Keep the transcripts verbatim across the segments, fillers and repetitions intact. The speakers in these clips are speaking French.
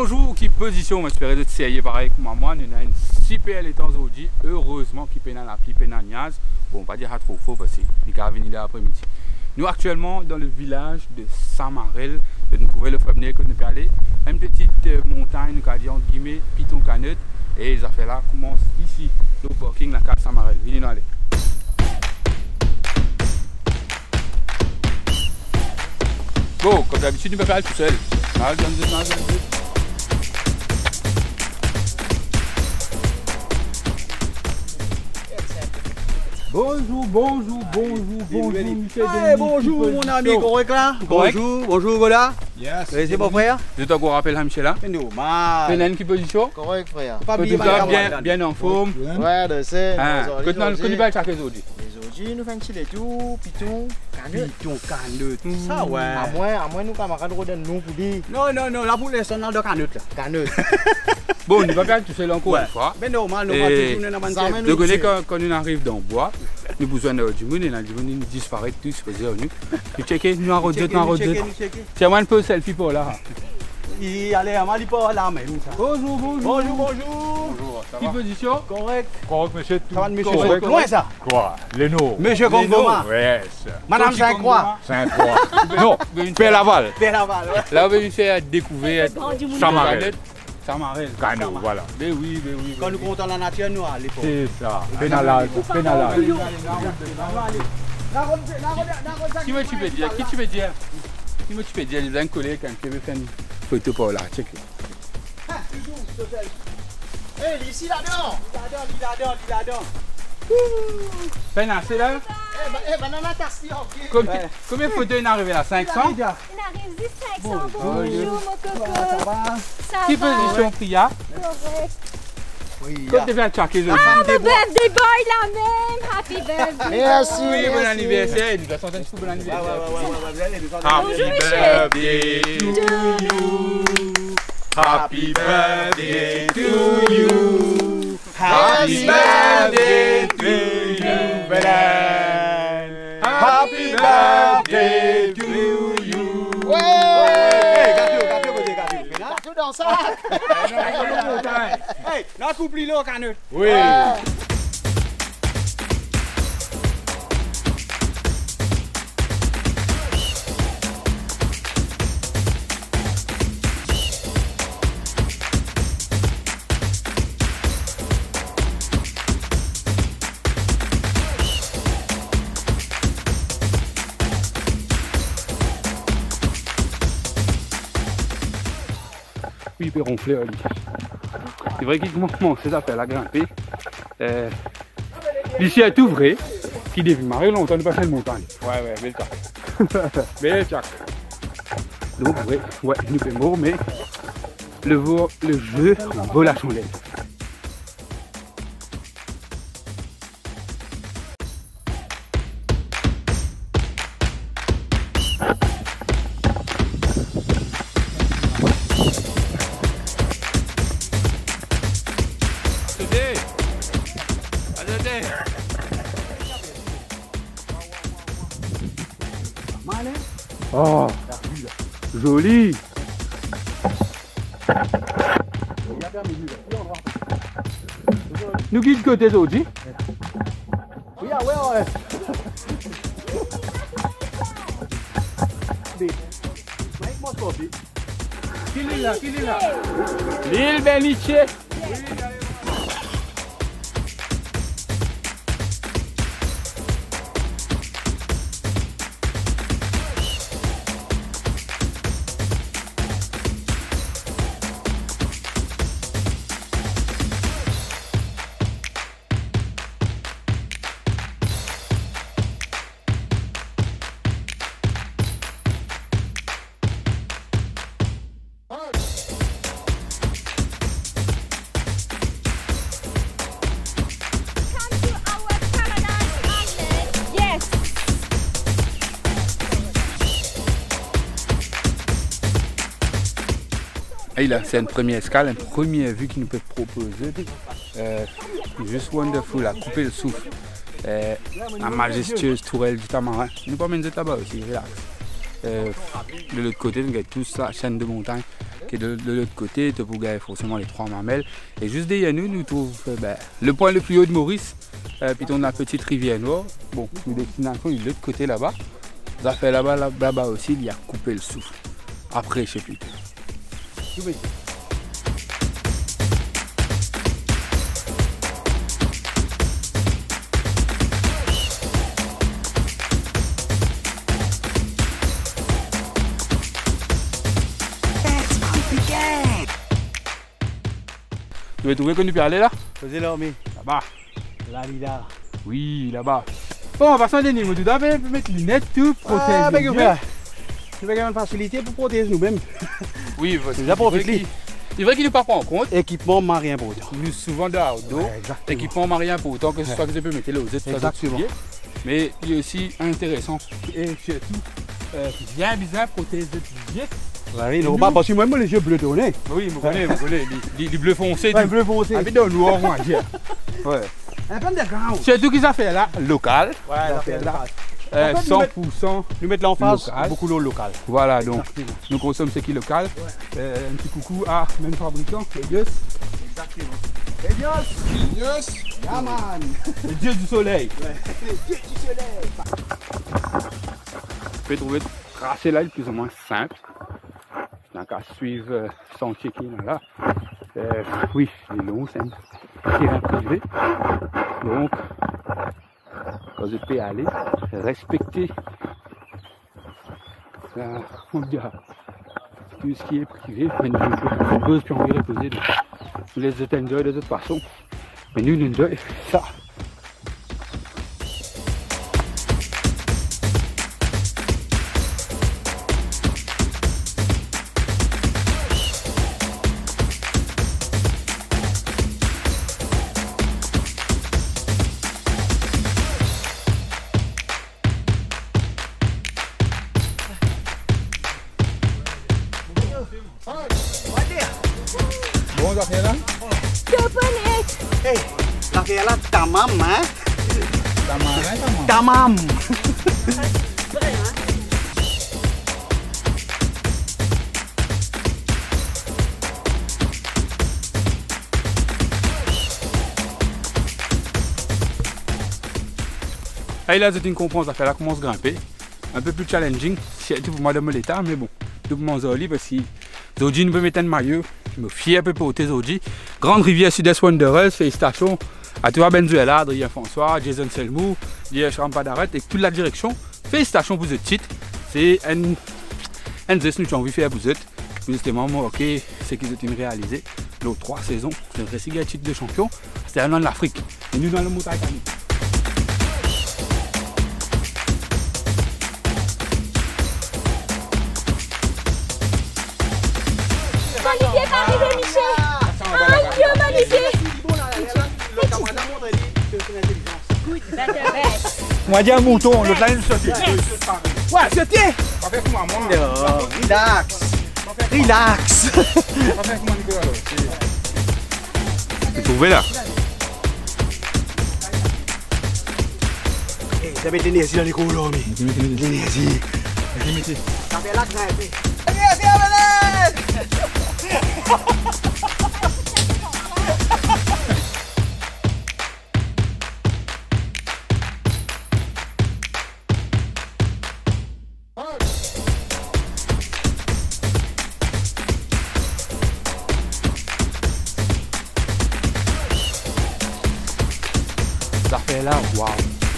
Bonjour, qui position, j'espère que vous êtes pareil que moi. Moi, nous avons une super étang aujourd'hui. Heureusement, qui pénal la pluie, pénal niaz. Bon, on va dire à trop faux parce qu'il va venir l'après-midi. Nous, actuellement, dans le village de Saint-Marel, nous trouvons le famille que nous pouvons aller. Une petite montagne, nous avons dit entre guillemets, Piton Canette. Et les affaires là commencent ici, au parking, la case Saint-Marel. Venez nous aller. Bon, comme d'habitude, nous ne pouvons pas aller tout seul. Bonjour, bonjour, bonjour, bonjour, Michel. Hey, bonjour mon ami, correct là? Bonjour, bonjour, voilà. Yes. C'est bon frère? Je te rappelle, Michel là. Normal. Tu as une position? Correct frère. Pas bien, bien en forme. Ouais, de c'est. Que tu vas chaque aujourd'hui? Aujourd'hui, nous faisons les tout, piton, canette. Piton, canette. Ça ouais. À moins, à moins nous camarades redonnent nous pour dire. Non, non, non, là pour l'instant, on a de canette là. Canette. Bon, on ne va pas tout seul encore une fois. Mais normal, nous va tourner dans la main. Donc, quand on arrive dans le bois, nous avons besoin du monde et du monde disparaît tous, c'est nous. Nous checkons, nous arrosons, nous arrosons. Tiens, moi un peu selfie pour là. Allez, à ma lipo là, mais nous ça. Bonjour, bonjour. Bonjour, bonjour. Qui position? Correct. Correct, monsieur. Ça va, monsieur. Loin ça. Quoi? Léno. Monsieur Gongoma. Yes. Madame Saint-Croix. Saint-Croix. Non, Père Laval. Père Laval, ouais. Là, on va lui faire découvrir Saint-Marel. Saint-Marel. Canou, voilà. Mais oui, mais oui. Quand nous comptons la nature, nous allons. C'est ça. Pénalage, pénalage. Qui me tu peux dire? Qui tu peux dire? Qui me tu peux dire? Il a un collègue qui veut faire une photo pour là. Check. Hé, ici là-dedans. Là-dedans, là-dedans, là-dedans. Pénal, c'est là? Eh, banana taxi, ok. Combien de photos il est arrivé là? cinq cents? Il arrive juste cinq cents. Bonjour, mon coco. Ça va? Qui position Priya? Correct. Quand tu viens de chaque jour? Ah, mon birthday boy la même. Happy birthday. Merci. Oui, bon anniversaire. Il doit sentir un bon anniversaire. Happy birthday to you. Happy birthday to you. Happy birthday to you, Belen. Happy birthday to you. Ouais. Gâteau, gâteau, gâteau, gâteau. Gâteau dans ça. Hey, la coupe là, canette. Oui. Oui, il peut ronfler. C'est vrai qu'il commence à faire la grimper. Euh, Ici est tout vrai. Qui devait marrer longtemps de passer une montagne. Ouais, ouais, belle tac. Belle tac. Donc, ouais, ouais, nous sommes morts, mais le, le jeu vaut la chandelle. Oh, joli. Nous qui de côté aujourd'hui? Oui, ah ouais, ouais. Qui est là? Qui est là? L'île Beniche. Et là, c'est une première escale, une première vue qu'il nous peut proposer. Euh, juste wonderful, là, couper le souffle. Euh, la majestueuse tourelle du Tamarin. Nous pas mettre là-bas aussi, relax. Euh, de l'autre côté, nous avons tous la chaîne de montagne. qui est de, de l'autre côté, tu peux gagner forcément les trois mamelles. Et juste derrière nous, nous trouvons euh, ben, le point le plus haut de Maurice, euh, puis on a la petite rivière noire. Bon, nous destination de l'autre côté là-bas. Ça fait là-bas, là-bas là aussi, il y a coupé le souffle. Après, je sais plus. Tu veux trouver que nous peux aller là? Vas-y là, mais. Là-bas. Là, là. Oui, là-bas. Bon, on va s'en donner, tu dois mettre les lunettes, tout, protéger. Ah, ben, frère. Tu veux une facilité pour protéger nous-mêmes. Oui, c'est déjà pour c'est vrai qu'il ne pas prendre en compte. Équipement marien pour autant. Nous, souvent de outdoor, ouais, équipement marien pour autant que ce soit que je peux mettre là aux autres. Exactement. Mais il est aussi intéressant et surtout euh, bien bien protéger les yeux. Oui, non, pas parce que moi, les yeux bleus donnés. Oui, vous connaissez, vous connaissez, les bleus foncés. Les bleus foncés. Avec dans le noir, on va dire. Ouais. Un peu de grand. C'est tout qu'ils ont fait là, local. Ouais, ça fait là. Euh, cent pour cent. Nous mettons l'emphase, beaucoup d'eau locale. Voilà, donc nous consommons ce qui est local. Ouais. Euh, un petit coucou à même fabricant, Elios. Exactement. Elios Elios Yaman le dieu du soleil. Ouais. Le dieu du soleil. Vous pouvez trouver le tracé là, plus ou moins simple. Donc à suivre euh, sans checker là. Euh, oui, il est long, c'est un terrain privé. Donc, quand je peux aller, respecter la, on dira, tout ce qui est privé. Mais nous, on pose puis on va reposer. Donc, nous les autres enjoy de toute façon. Mais nous, nous enjoy ça. Bon, ça fait là? Hey, la fait là, tamam, hein? Tamam, Tamam. Et là, c'est une comprendre, ça fait là commence à grimper. Un peu plus challenging, surtout pour Madame l'état, mais bon, tout pour mon Zoli parce que Zoji ne peut mettre un maillot. Je me fie un peu pour Zoji. Grande rivière Sud-Est Wanderers, félicitations à toi Benzuela, Adrien François, Jason Selmou, J H Rampadaret et toute la direction. Félicitations pour ce titre. C'est un un geste que j'ai envie de faire pour vous. Justement, moi, ok, c'est qu'ils ont réalisé. L'autre trois saisons, c'est le récit titre de champion. C'était un an de l'Afrique. Et nous dans le montagne. Magnifié, pas arrivé, Michel. Un Dieu magnifié. Moi, dis un mouton, l'autre là, il se tient. Ouais, se tient. Relax. Relax. Vous trouvez là? Ça met de l'énergie dans les colons, mais. L'énergie. Ça fait la grimper. L'énergie, Ça fait là, waouh!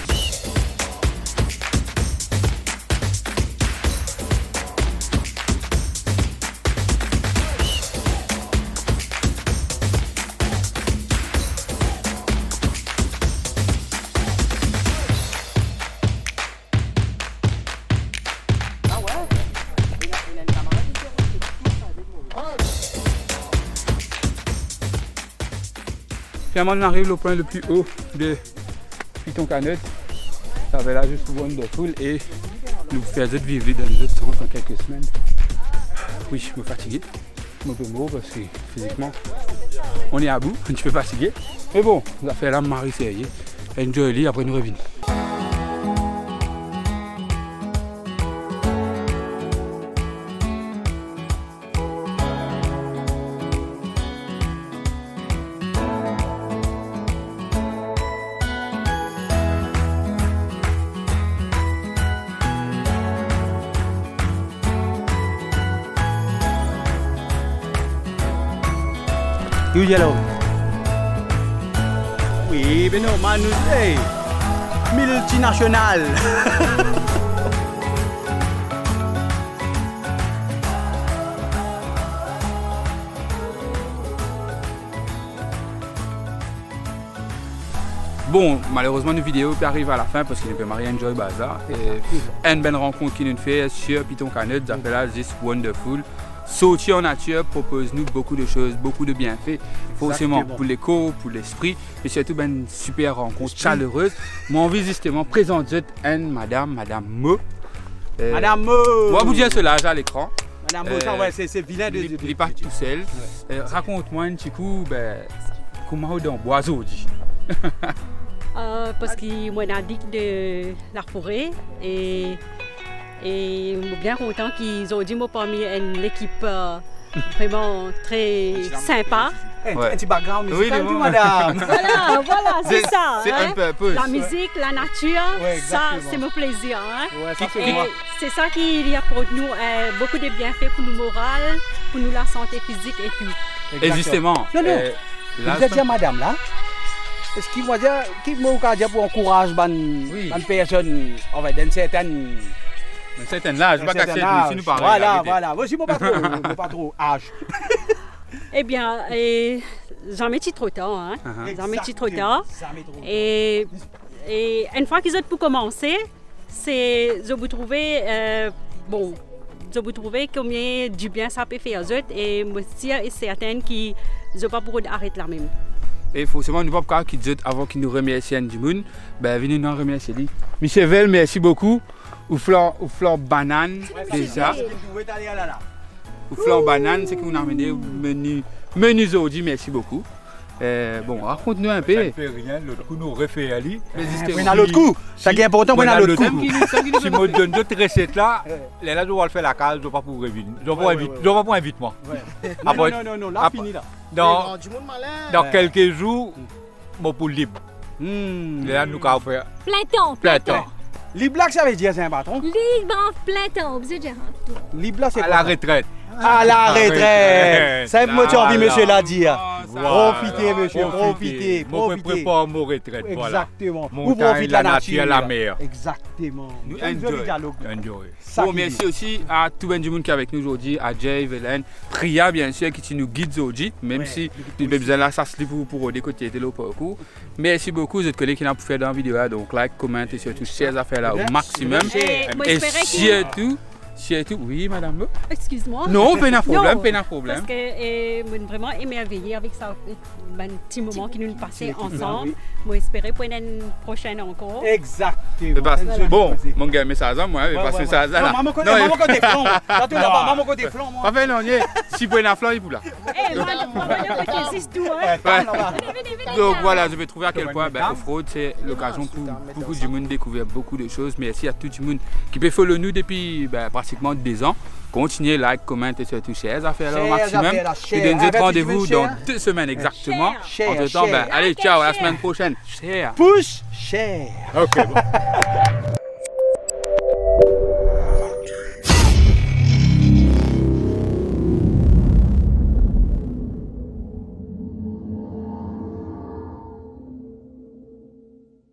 Finalement, on arrive au point le plus haut de Piton Canette. Ça va là juste pour Wonderful et nous faire vivre dans les autres sens dans quelques semaines. Oui, je me fatigué, un peu mort parce que physiquement on est à bout, un petit peu fatigué. Mais bon, on va faire la Marie sérieux. Enjoy, après nous revenons. You yellow. Oui, mais non, man, hey, multinational. Bon, malheureusement, une vidéo peut arriver à la fin parce qu'il ne peut rien enjoy bazar. Et une belle rencontre qui nous fait sur Piton Canet, d'après là, This Wonderful. Sortir en nature propose-nous beaucoup de choses, beaucoup de bienfaits, forcément pour les corps, pour l'esprit, mais surtout ben, une super rencontre chaleureuse. Moi, envie justement de présenter une madame, madame Mo. Euh, madame Mo. Moi, vous dire cela à l'écran. Madame Mo, ça, ouais, c'est vilain de. Il n'est pas tout seul. Euh, Raconte-moi un petit coup, ben, comment on est dans bois aujourd'hui. Euh, parce que moi, addict de la forêt et, et je suis bien content qu'ils ont dit moi parmi une équipe euh, vraiment très sympa. Un petit background musical, oui, madame. Voilà, voilà, c'est ça. C'est hein? un peu, peu la musique, la nature, ouais, ça, c'est mon plaisir. Hein? Ouais, et c'est ça qui apporte nous euh, beaucoup de bienfaits pour nous moral, pour nous la santé physique et tout. Exactement. Et justement, non, non. Euh, là, vous êtes bien madame là. Est-ce qu'il m'a dit qu'il m'a dit pour encourager une personne d'une certaine une certaine âge, pas qu'à si nous parlons. Voilà, voilà. Moi, je ne pas trop, pas trop âge. Eh bien, et, jamais trop tard, hein. Uh-huh. Jamais trop tard. Et, et une fois qu'ils ont pour commencer, c'est de vous trouver, euh, bon, de vous trouver combien du bien ça peut faire aux autres et moi aussi et certaines qui ne pas pour arrêter là même. Et forcément, nous ne pouvons pas qui dit avant qu'il nous remercie du monde, ben venez nous remercier lui. Michel Vel, merci beaucoup. Ou flan, ou flan banane déjà. Ou flan banane, c'est que vous nous amenez menu menu aujourd'hui, merci beaucoup. Euh, bon, raconte-nous un peu. Ça ne fait rien, l'autre coup nous refait aller. Mais dans l'autre coup, ça qui est important, mais dans l'autre coup. Si je me donne d'autres recettes là, les là, je vais faire la case, je ne vais pas pour inviter. Je ne vais pas inviter moi. Non, non, non, non, là, fini là. Dans, dans quelques jours, mon pour libre. Hmm. Là, nous allons faire plein temps. Plein temps. Libre là, ça veut dire c'est un patron. Libre en plein temps, vous êtes déjà libre là, c'est à la retraite. À la retraite. Ça me tient envie, monsieur l'a dit. Voilà. Profitez, monsieur, profitez. Moi, je prépare mon retraite. Exactement. Vous profitez de la nature, la mer. Exactement. Nous enjoy. Enjoy. Bon, merci aussi à tout le monde qui est avec nous aujourd'hui, à Jay, Velen, Priya, bien sûr, qui nous guide aujourd'hui, même ouais, si nous avons besoin de ça se pour pour des côtés de l'autre parcours. Merci beaucoup, vous êtes collègues qui n'ont pas fait dans la vidéo, donc like, comment et surtout share les affaires là au maximum. Et, et surtout. Surtout, oui, madame. Excuse-moi. Non, pas de problème, pas de problème. Parce que et, je suis vraiment émerveillée avec ça, un petit moment qui nous passait ensemble. Je espère pour une prochaine encore. Exactement. Parce, bon, mon gars, message à moi, parce que ça là. Maman côté maman côté flanc. Là tout là-bas, maman côté flanc moi. Pas fait non, si pour une flanc, il pour là. Eh, maman côté existe tout hein. Donc voilà, je vais trouver à quel point ben Offroad c'est l'occasion pour beaucoup de monde découvrir beaucoup de choses. Merci à tout le monde qui peut follow nous depuis ben, pratiquement deux ans. Continuez, like, comment et surtout share, ça fait le maximum. Et donne notre rendez-vous dans deux semaines exactement. Entre temps, ben allez, ciao, à la semaine prochaine. Share. Push, share. Ok, bon.